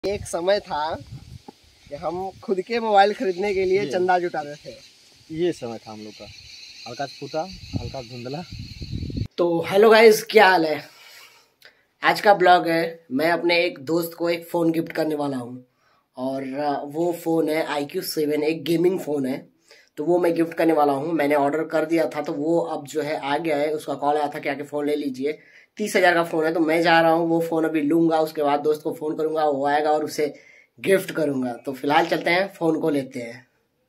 एक समय था कि हम खुद के मोबाइल खरीदने के लिए चंदा जुटाते थे। ये समय था हम लोग का, हल्का फूटा हल्का धुंधला। तो हेलो गाइस, क्या हाल है। आज का ब्लॉग है, मैं अपने एक दोस्त को एक फ़ोन गिफ्ट करने वाला हूँ और वो फ़ोन है IQ7, एक गेमिंग फ़ोन है। तो वो मैं गिफ्ट करने वाला हूँ। मैंने ऑर्डर कर दिया था तो वो अब जो है आ गया है। उसका कॉल आया था कि आके फ़ोन ले लीजिए। 30,000 का फ़ोन है। तो मैं जा रहा हूँ, वो फ़ोन अभी लूँगा, उसके बाद दोस्त को फ़ोन करूँगा, वो आएगा और उसे गिफ्ट करूँगा। तो फिलहाल चलते हैं, फ़ोन को लेते हैं।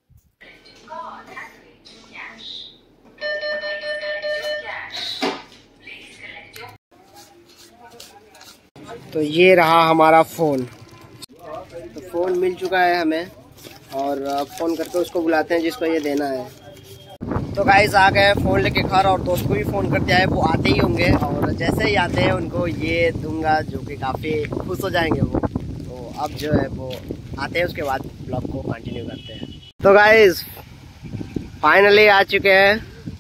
तो ये रहा हमारा फ़ोन। तो फ़ोन मिल चुका है हमें और फ़ोन करके उसको बुलाते हैं जिसको ये देना है। तो गाइस आ गए फ़ोन लेके घर और दोस्त को भी फ़ोन कर दिया है। वो आते ही होंगे और जैसे ही आते हैं उनको ये दूंगा जो कि काफ़ी खुश हो जाएंगे वो। तो अब जो है वो आते हैं, उसके बाद ब्लॉग को कंटिन्यू करते हैं। तो गाइस फाइनली आ चुके हैं।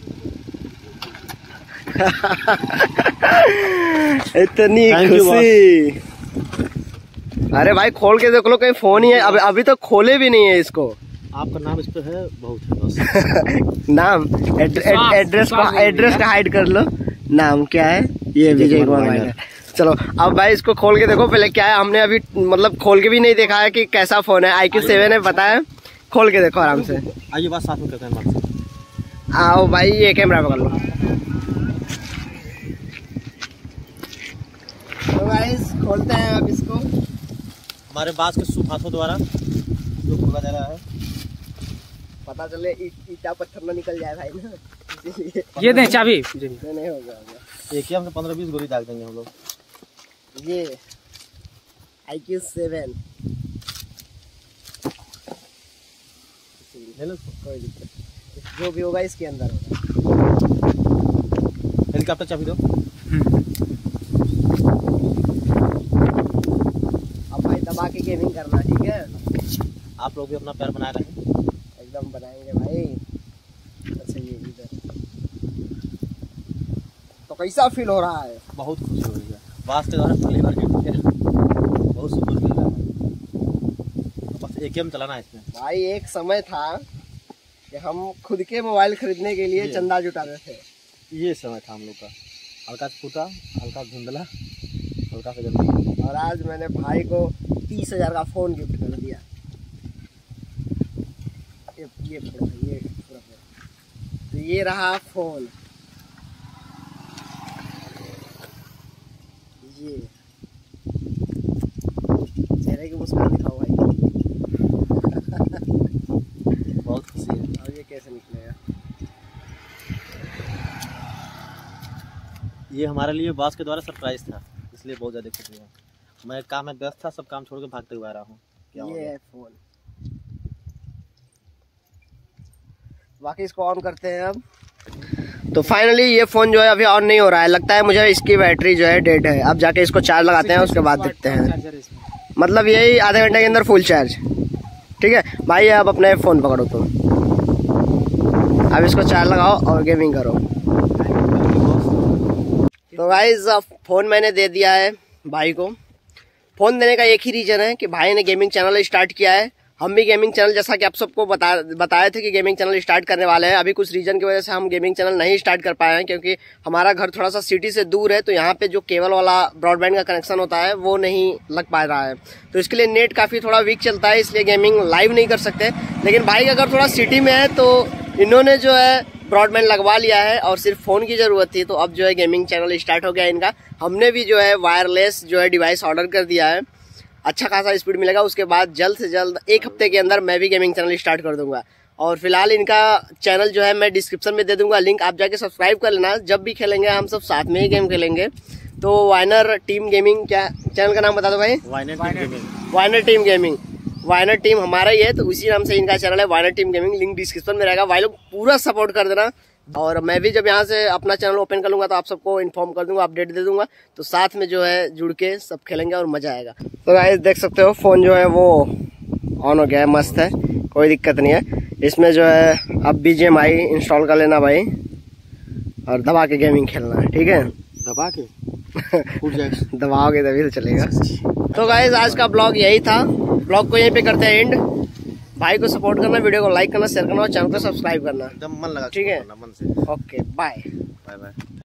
इतनी खुशी। अरे भाई खोल के देख लो, कहीं फोन ही है। अभी तो खोले भी नहीं है इसको। आपका नाम इस पे है, बहुत है बस। नाम एड्रेस का हाइड कर लो। नाम क्या है? ये विजय कुमार है। चलो अब भाई इसको खोल के देखो। पहले क्या है, हमने अभी मतलब खोल के भी नहीं देखा है कि कैसा फोन है। IQ7 है, पता है। खोल के देखो आराम से। आइए बात साथ में करते हैं। आओ भाई, ये कैमरा पकड़ लो। तो गाइस खोलते हैं अब इसको। हमारे बास के शुभ हाथों द्वारा जो खोला जा रहा है, पता चले ईटा पत्थर ना निकल जाए भाई ना, इसीलिए। ये दें चाबी। नहीं होगा। एक ही हम 15-20 गोली डाल देंगे हम लोग। ये IQ7 कोई दिक्कत, जो भी होगा इसके अंदर होगा। हेलीकॉप्टर चाबी दो। अब भाई दबा के गेमिंग करना, ठीक है। आप लोग भी अपना पैर बनाए रखें। एकदम बनाएंगे भाई। अच्छा ये इधर तो कैसा फील हो रहा है? बहुत खुशी हो रही है। बास के द्वारा पहली बार गिफ्ट किया, बहुत सुकून मिल रहा है। बस एक गेम चलाना है इसमें। भाई एक समय था कि हम खुद के मोबाइल खरीदने के लिए चंदा जुटाते थे। ये समय था हम लोग का, हल्का फूटा हल्का धुंधला हल्का सा जल्दी। और आज मैंने भाई को 30,000 का फ़ोन गिफ्ट कर दिया। ये पूरा। तो ये रहा फ़ोन। ये चेहरे की मुस्कान दिखाओ भाई। बहुत खुशी है। और ये कैसे निकलेगा? ये हमारे लिए बॉस के द्वारा सरप्राइज था, इसलिए बहुत ज़्यादा खुशी हुआ। मैं काम में व्यस्त था, सब काम छोड़ के भागते हुए आ रहा हूँ। ये है फ़ोन। बाकी इसको ऑन करते हैं अब। तो फाइनली ये फ़ोन जो है अभी ऑन नहीं हो रहा है। लगता है मुझे इसकी बैटरी जो है डेड है। अब जाके इसको चार्ज लगाते हैं, उसके बाद देखते हैं। मतलब यही आधे घंटे के अंदर फुल चार्ज। ठीक है भाई, अब अपने फ़ोन पकड़ो तुम। अब इसको चार्ज लगाओ और गेमिंग करो। तो गाइस फ़ोन मैंने दे दिया है भाई को। फ़ोन देने का एक ही रीज़न है कि भाई ने गेमिंग चैनल स्टार्ट किया है। हम भी गेमिंग चैनल, जैसा कि आप सबको बताए थे कि गेमिंग चैनल स्टार्ट करने वाले हैं। अभी कुछ रीज़न की वजह से हम गेमिंग चैनल नहीं स्टार्ट कर पाए हैं, क्योंकि हमारा घर थोड़ा सा सिटी से दूर है। तो यहाँ पे जो केबल वाला ब्रॉडबैंड का कनेक्शन होता है वो नहीं लग पा रहा है। तो इसके लिए नेट काफ़ी थोड़ा वीक चलता है, इसलिए गेमिंग लाइव नहीं कर सकते। लेकिन भाई अगर थोड़ा सिटी में है तो इन्होंने जो है ब्रॉडबैंड लगवा लिया है और सिर्फ फ़ोन की ज़रूरत थी। तो अब जो है गेमिंग चैनल स्टार्ट हो गया इनका। हमने भी जो है वायरलेस जो है डिवाइस ऑर्डर कर दिया है। अच्छा खासा स्पीड मिलेगा। उसके बाद जल्द से जल्द 1 हफ्ते के अंदर मैं भी गेमिंग चैनल स्टार्ट कर दूंगा। और फिलहाल इनका चैनल जो है मैं डिस्क्रिप्शन में दे दूंगा लिंक, आप जाके सब्सक्राइब कर लेना। जब भी खेलेंगे हम सब साथ में ही गेम खेलेंगे। तो वाइनर टीम गेमिंग, क्या चैनल का नाम बता दो भाई? Winner team gaming. Winner team हमारा ही है, तो उसी नाम से इनका चैनल है, winner team gaming. Link description में रहेगा। भाई लोग पूरा सपोर्ट कर देना। और मैं भी जब यहाँ से अपना चैनल ओपन कर लूँगा तो आप सबको इन्फॉर्म कर दूंगा, अपडेट दे दूंगा। तो साथ में जो है जुड़ के सब खेलेंगे और मज़ा आएगा। तो गाइस देख सकते हो फ़ोन जो है वो ऑन हो गया है, मस्त है, कोई दिक्कत नहीं है। इसमें जो है अब BGMI इंस्टॉल कर लेना भाई और दबा के गेमिंग खेलना है, ठीक है। दबा के दबाओगे तभी तो चलेगा। तो गाइस आज का ब्लॉग यही था। ब्लॉग को यहीं पे करते हैं एंड। भाई को सपोर्ट करना, वीडियो को लाइक करना, शेयर करना और चैनल को सब्सक्राइब करना। एकदम मन लगा, ठीक है, मन से। Okay bye. Bye bye.